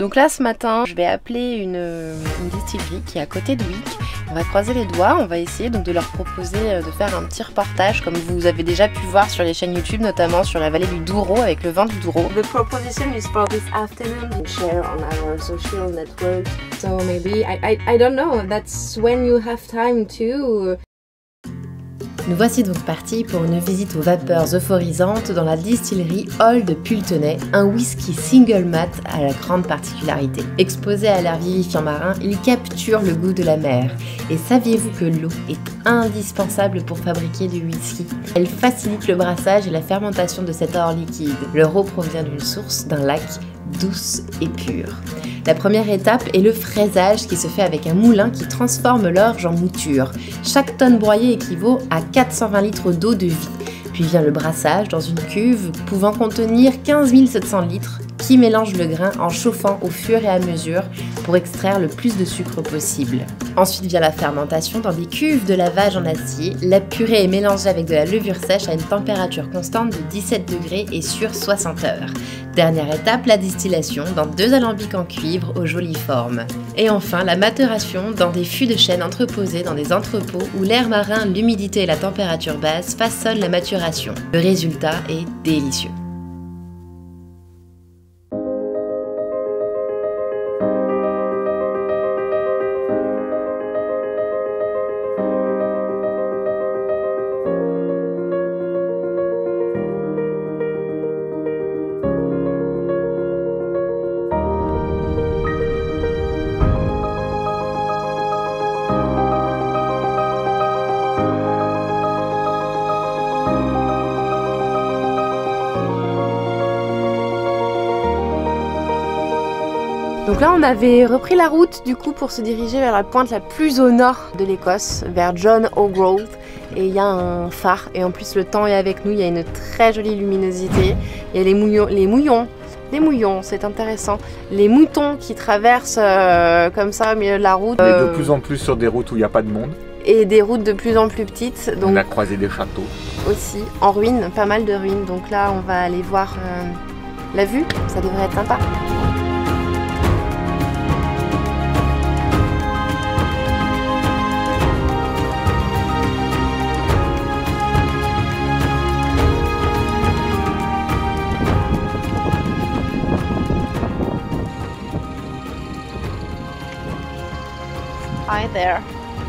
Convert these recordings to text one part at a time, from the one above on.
Donc là ce matin, je vais appeler une distillerie qui est à côté de Wick. On va croiser les doigts, on va essayer donc de leur proposer de faire un petit reportage comme vous avez déjà pu voir sur les chaînes YouTube, notamment sur la vallée du Douro avec le vin du Douro. The proposition is for this afternoon to share on our social network. So maybe I don't know, that's when you have time to. Nous voici donc partis pour une visite aux vapeurs euphorisantes dans la distillerie Old Pulteney, un whisky single malt à la grande particularité. Exposé à l'air vivifiant marin, il capture le goût de la mer. Et saviez-vous que l'eau est indispensable pour fabriquer du whisky? Elle facilite le brassage et la fermentation de cet or liquide. Leur eau provient d'une source, d'un lac, douce et pure. La première étape est le fraisage qui se fait avec un moulin qui transforme l'orge en mouture. Chaque tonne broyée équivaut à 420 litres d'eau de vie. Puis vient le brassage dans une cuve pouvant contenir 15 700 litres qui mélange le grain en chauffant au fur et à mesure pour extraire le plus de sucre possible. Ensuite vient la fermentation dans des cuves de lavage en acier. La purée est mélangée avec de la levure sèche à une température constante de 17 degrés et sur 60 heures. Dernière étape, la distillation dans 2 alambics en cuivre aux jolies formes. Et enfin, la maturation dans des fûts de chêne entreposés dans des entrepôts où l'air marin, l'humidité et la température basse façonnent la maturation. Le résultat est délicieux. Donc là on avait repris la route du coup pour se diriger vers la pointe la plus au nord de l'Écosse, vers John O'Groats, et il y a un phare et en plus le temps est avec nous, il y a une très jolie luminosité, il y a les mouillons, c'est intéressant, les moutons qui traversent comme ça au milieu de la route. Et de plus en plus sur des routes où il n'y a pas de monde. Et des routes de plus en plus petites. Donc on a croisé des châteaux. Aussi, en ruine, pas mal de ruines, donc là on va aller voir la vue, ça devrait être sympa. Hi there.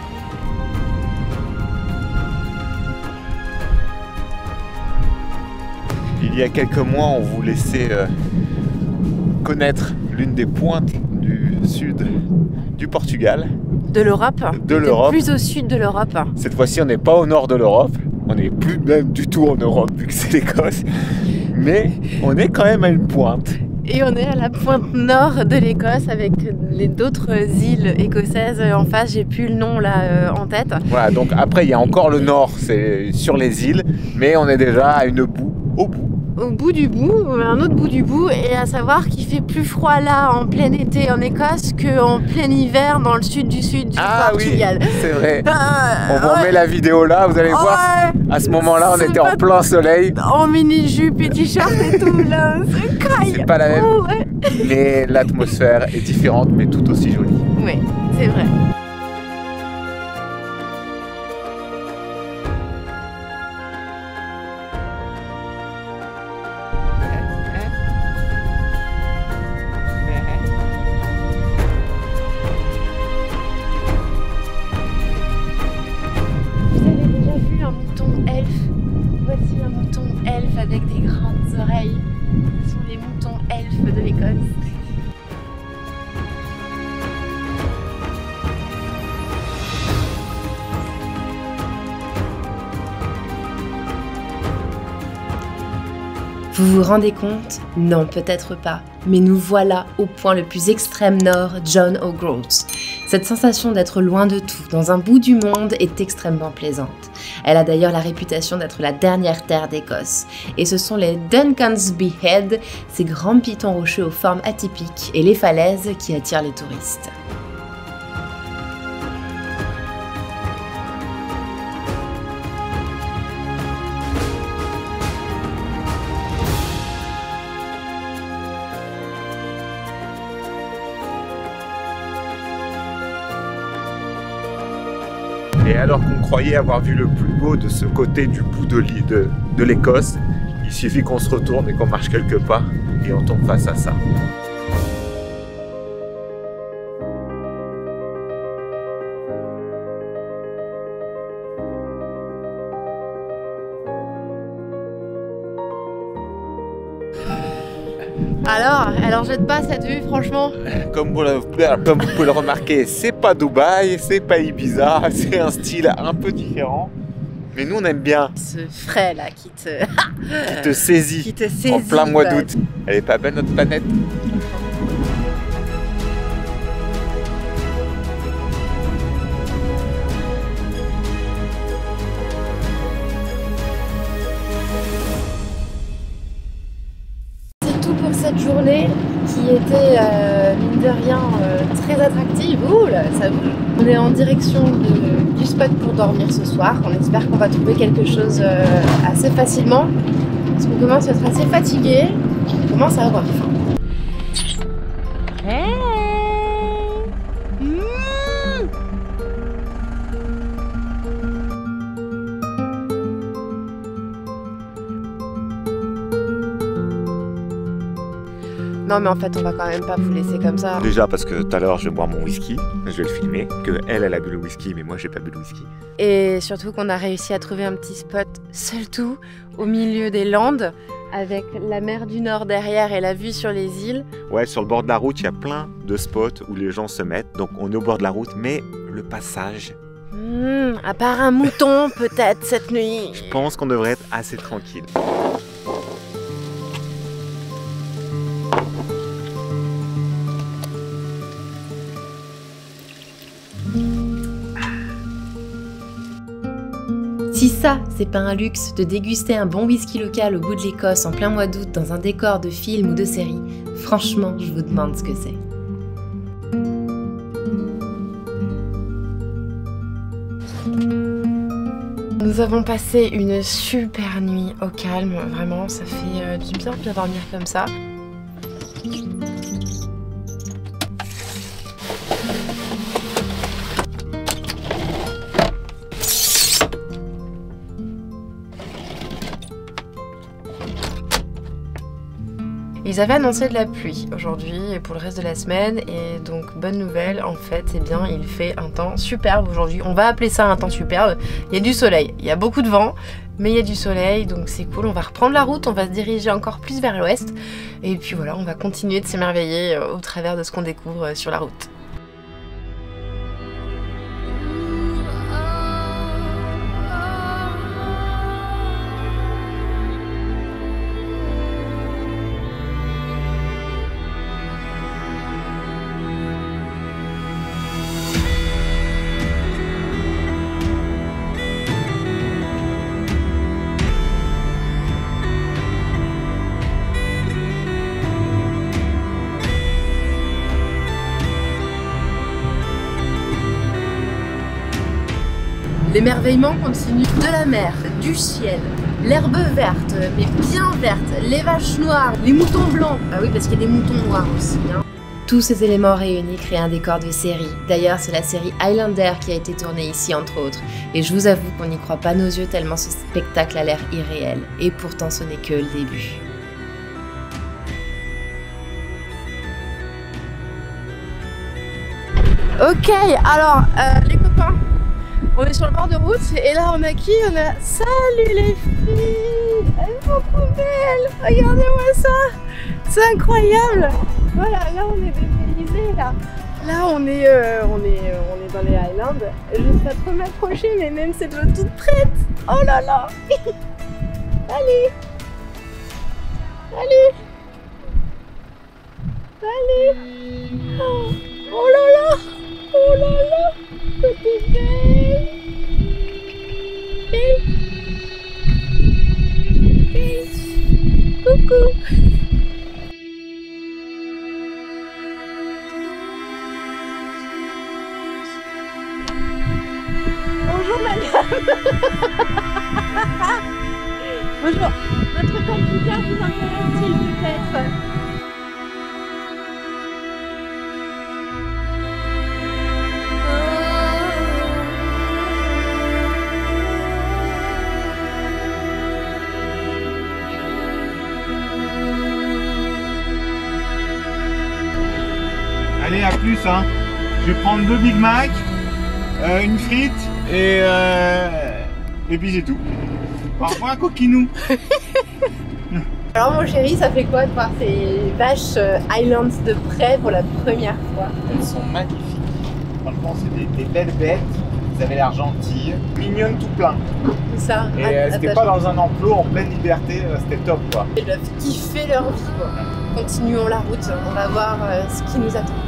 Il y a quelques mois, on vous laissait connaître l'une des pointes du sud du Portugal. De l'Europe. De l'Europe. Plus au sud de l'Europe. Cette fois-ci, on n'est pas au nord de l'Europe. On n'est plus même du tout en Europe, vu que c'est l'Écosse. Mais on est quand même à une pointe. Et on est à la pointe nord de l'Écosse avec d'autres îles écossaises en face, j'ai plus le nom là en tête. Voilà, donc après il y a encore le nord, c'est sur les îles, mais on est déjà à au bout du bout, un autre bout du bout, et à savoir qu'il fait plus froid là en plein été en Écosse qu'en plein hiver dans le sud du Portugal. Oui, c'est vrai. On vous remet la vidéo là, vous allez voir. À ce moment-là, on était en plein soleil. En mini-jupe et t-shirt et tout là, c'est pas la même. Mais l'atmosphère est différente, mais tout aussi jolie. Oui, c'est vrai. Voici un mouton elfe avec des grandes oreilles. Ce sont les moutons elfes de l'Écosse. Vous vous rendez compte? Non, peut-être pas. Mais nous voilà au point le plus extrême nord, John O'Groats. Cette sensation d'être loin de tout, dans un bout du monde, est extrêmement plaisante. Elle a d'ailleurs la réputation d'être la dernière terre d'Écosse. Et ce sont les Duncansby Head, ces grands pitons rocheux aux formes atypiques, et les falaises qui attirent les touristes. Et alors qu'on croyait avoir vu le plus beau de ce côté du bout de l'Écosse, il suffit qu'on se retourne et qu'on marche quelques pas et on tombe face à ça. Alors, elle en jette pas cette vue, franchement. Comme vous pouvez le remarquer, c'est pas Dubaï, c'est pas Ibiza, c'est un style un peu différent. Mais nous on aime bien. Ce frais là qui te saisit, qui te saisit en plein mois d'août. Elle est pas belle notre planète? Pour cette journée qui était mine de rien très attractive. Ouh là, ça bouge. On est en direction du spot pour dormir ce soir. On espère qu'on va trouver quelque chose assez facilement parce qu'on commence à être assez fatigué. On commence à avoir faim. Non mais en fait on va quand même pas vous laisser comme ça. Déjà parce que tout à l'heure je vais boire mon whisky, je vais le filmer, que elle a bu le whisky mais moi j'ai pas bu le whisky. Et surtout qu'on a réussi à trouver un petit spot seul tout au milieu des Landes avec la mer du Nord derrière et la vue sur les îles. Ouais, sur le bord de la route il y a plein de spots où les gens se mettent, donc on est au bord de la route mais le passage... À part un mouton peut-être cette nuit. Je pense qu'on devrait être assez tranquille. Si ça, c'est pas un luxe de déguster un bon whisky local au bout de l'Écosse en plein mois d'août dans un décor de film ou de série, franchement, je vous demande ce que c'est. Nous avons passé une super nuit au calme, vraiment, ça fait du bien de dormir comme ça. Ils avaient annoncé de la pluie aujourd'hui et pour le reste de la semaine et donc bonne nouvelle, en fait, eh bien, il fait un temps superbe aujourd'hui. On va appeler ça un temps superbe. Il y a du soleil, il y a beaucoup de vent, mais il y a du soleil donc c'est cool. On va reprendre la route, on va se diriger encore plus vers l'ouest et puis voilà, on va continuer de s'émerveiller au travers de ce qu'on découvre sur la route. L'émerveillement continue de la mer, du ciel, l'herbe verte, mais bien verte, les vaches noires, les moutons blancs. Ah oui, parce qu'il y a des moutons noirs aussi. Hein. Tous ces éléments réunis créent un décor de série. D'ailleurs, c'est la série Highlander qui a été tournée ici, entre autres. Et je vous avoue qu'on n'y croit pas nos yeux tellement ce spectacle a l'air irréel. Et pourtant, ce n'est que le début. Ok, alors, les copains. On est sur le bord de route et là on a qui? On a... Salut les filles! Elles sont trop belles! Regardez-moi ça! C'est incroyable! Voilà, là on est dépaysés là. Là on est dans les Highlands. Je serais trop m'approcher mais même c'est de l'eau toute prête! Oh là là! Allez! Allez! Allez! Oh là là! Oh là là! Petite belle. Hey. Hey. Coucou. Bonjour madame. Bonjour. Votre camping-car vous intéresse-t-il peut-être? plus. Hein. Je vais prendre 2 Big Mac, une frite et puis c'est tout. Au revoir, coquinou. Alors mon chéri, ça fait quoi de voir ces vaches Highlands de près pour la première fois? Elles sont magnifiques. Franchement, c'est des belles bêtes. Elles avaient l'air gentilles, mignonnes tout plein. C'est ça. Et c'était pas dans un enclos en pleine liberté, c'était top quoi. Ils doivent kiffer leur vie quoi. Continuons la route, on va voir ce qui nous attend.